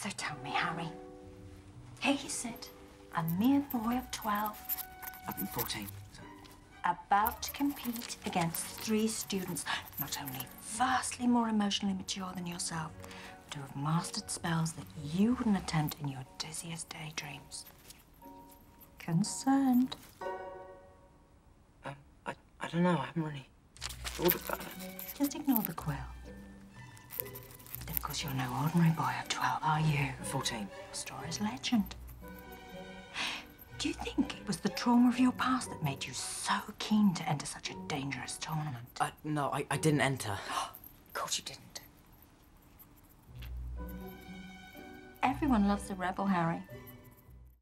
So tell me, Harry, here you sit, a mere boy of 12. I'm 14, so... About to compete against 3 students not only vastly more emotionally mature than yourself, but who have mastered spells that you wouldn't attempt in your dizziest daydreams. Concerned? I don't know. I haven't really thought about it. Just ignore the quill. Then, of course, you're no ordinary boy of 12, are you? 14. Your story's legend. Do you think it was the trauma of your past that made you so keen to enter such a dangerous tournament? No, I didn't enter. Of course you didn't. Everyone loves a rebel, Harry.